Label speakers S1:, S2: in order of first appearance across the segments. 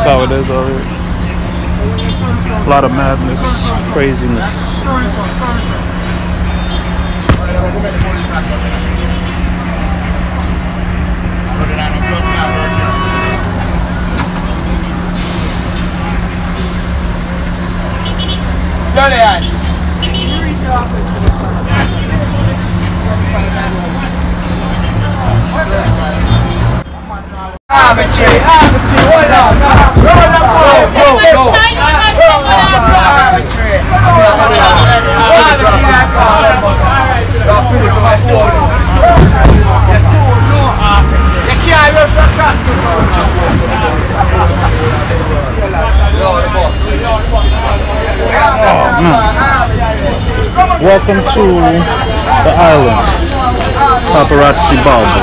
S1: how it is over here. A lot of madness, craziness. Welcome to the island, Paparazzi Balbo.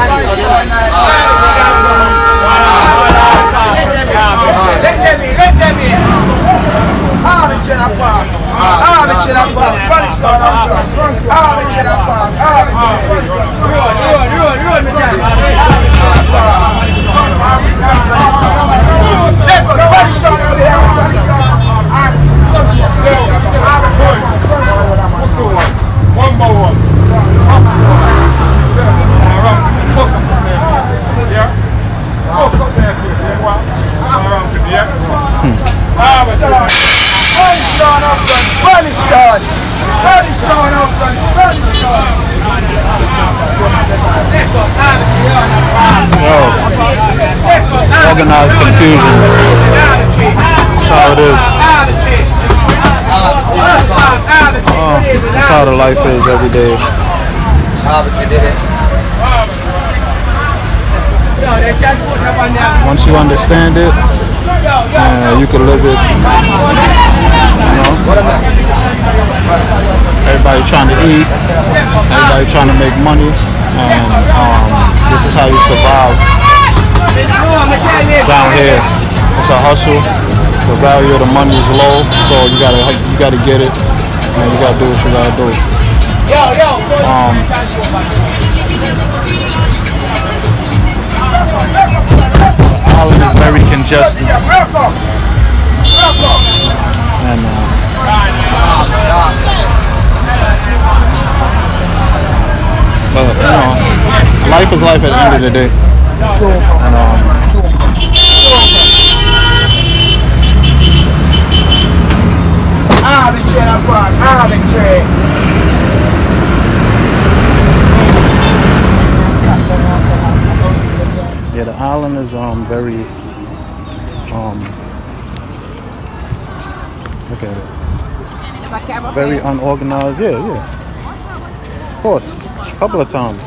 S1: Organized confusion. That's how it is. That's how the life is every day. Once you understand it, you can live it. You know? Everybody trying to eat, everybody trying to make money, and this is how you survive down here. It's a hustle. The value of the money is low, so you gotta get it, and you gotta do what you gotta do. Island is very congested, and but you know, life is life at the end of the day. And yeah, the island is very look at it, very unorganized. Yeah, of course, a couple of times.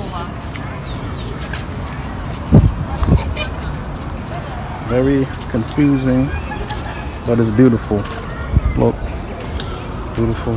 S1: Very confusing, but it's beautiful. Look, beautiful.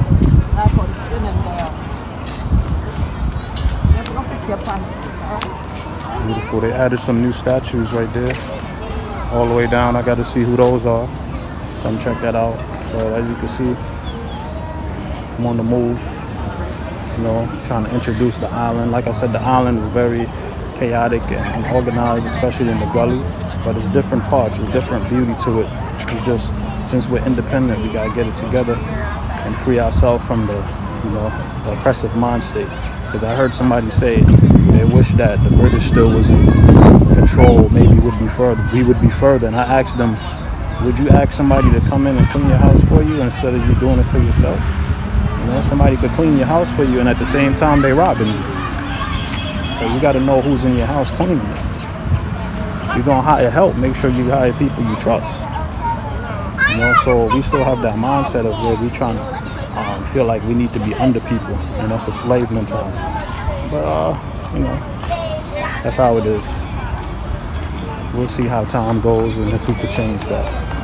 S1: Beautiful. They added some new statues right there, all the way down. I got to see who those are. Come check that out. But as you can see, I'm on the move. You know, trying to introduce the island. Like I said, the island is very chaotic and unorganized, especially in the gully. But it's different parts, there's different beauty to it. It's just, since we're independent, we gotta get it together and free ourselves from the, you know, the oppressive mind state. Because I heard somebody say they wish that the British still was in control, maybe we would be further. And I asked them, would you ask somebody to come in and clean your house for you instead of you doing it for yourself? You know, somebody could clean your house for you and at the same time they robbing you. So you gotta know who's in your house cleaning you. You're gonna hire help, make sure you hire people you trust. You know, so we still have that mindset of where we trying to feel like we need to be under people, and that's a slave mentality. But you know, that's how it is. We'll see how time goes and if we could change that.